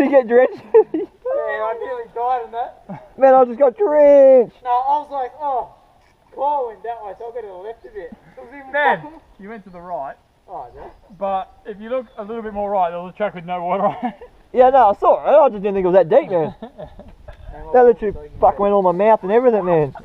you get drenched? Yeah, I nearly died in that. Man, I just got drenched. No, I was like, oh, Kyle went that way, so I'll go to the left of it. It was even Then, you went to the right, Oh, yeah. but if you look a little bit more right, there was a track with no water on it. Yeah, no, I saw it. I just didn't think it was that deep, man. That literally fucking went all my mouth and everything, man.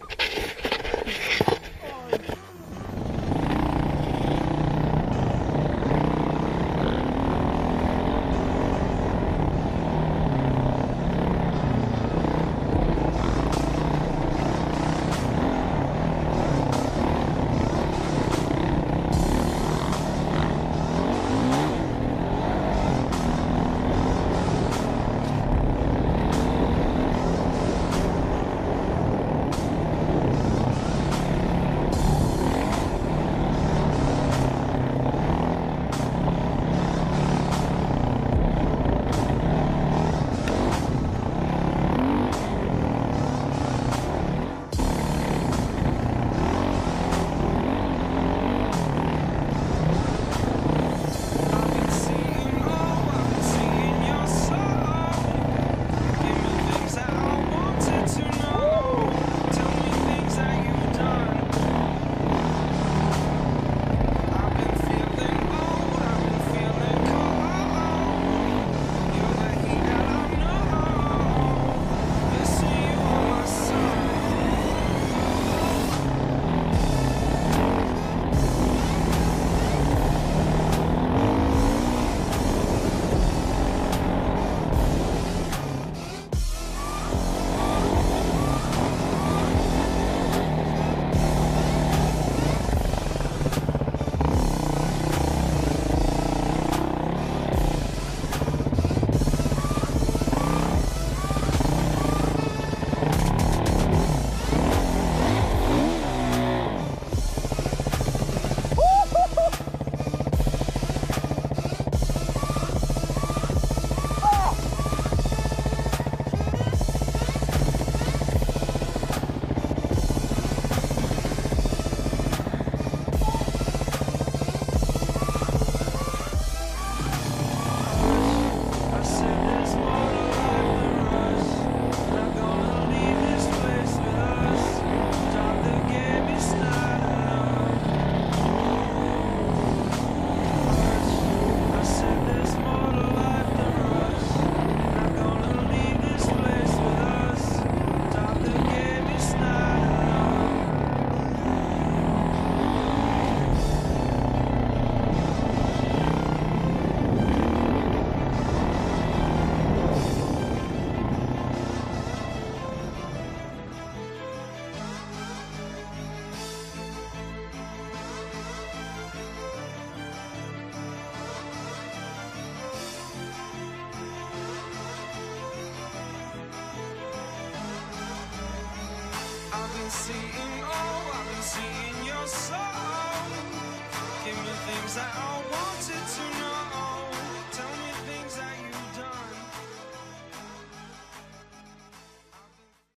I've been seeing your soul.